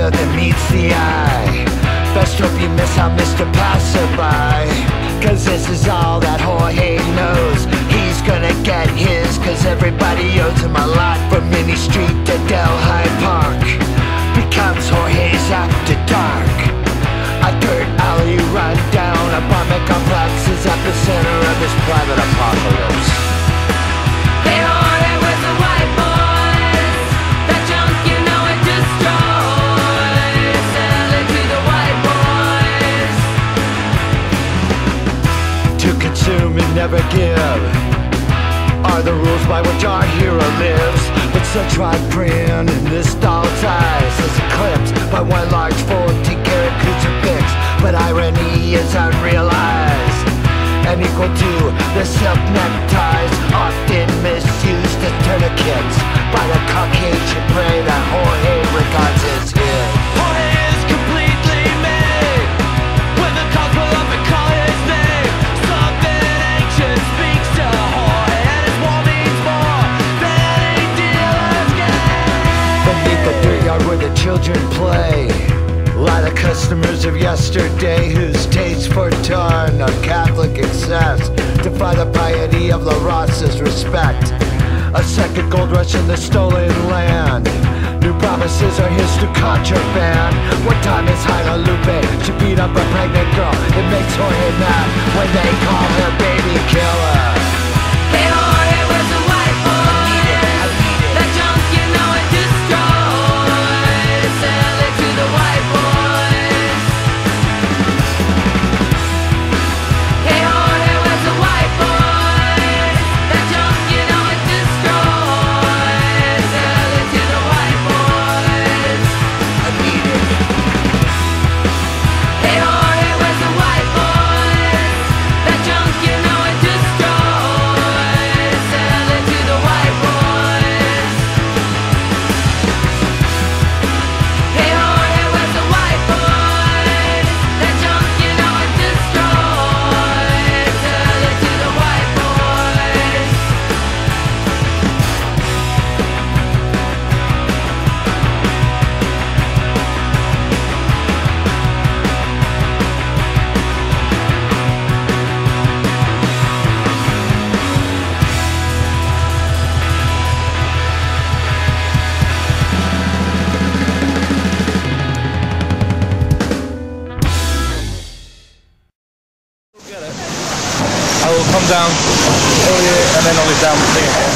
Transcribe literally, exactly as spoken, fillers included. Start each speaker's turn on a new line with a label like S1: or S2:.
S1: ear that meets the eye. Best hope you miss out, Mister Passerby, cause this is all that Jorge knows. He's gonna get his, cause everybody owes him a lot. From Minnie Street to Delhi Park becomes Jorge's after dark. A dirt alley run down, apartment complex's epicenter of his private apocalypse.
S2: Hey Jorge, where's the white boys? That junk you know it destroys. Sell it to the white boys.
S1: To consume and never give are the rules by which our hero lives. But such fine print in this doll's eyes is eclipsed by one large fourteen karat crucifix. But irony is unrealized and equal to the silk neckties often misused as tourniquets by the Caucasian prey that Jorge regards as his.
S3: Jorge is completely made when the cops pull up and call his name. Something ancient speaks to Jorge, and his war means more than any dealer's game.
S1: Beneath the three yard where the children play lie the customers of yesterday, whose tastes for ton of Catholic excess defy the piety of La Raza's respect. A second gold rush in the stolen land. New promises are his to contraband. One time is Jaina Lupe, she beat up a pregnant girl. It makes Jorge mad when they call her baby killer.
S2: Hey Jorge, where's the white boys? That junk you know it destroys. Sell it to the white boys. Hey Jorge, where's the white boys? That junk you know it destroys. Sell it to the white boys.
S1: I need it.
S2: Hey Jorge, where's the white boys? That junk you know it destroys. Sell it to the white boys. Hey Jorge, where's the white boys? That junk you know it destroys. Sell it to the white boys.
S4: I will come down, kill you, and then I'll be down with you.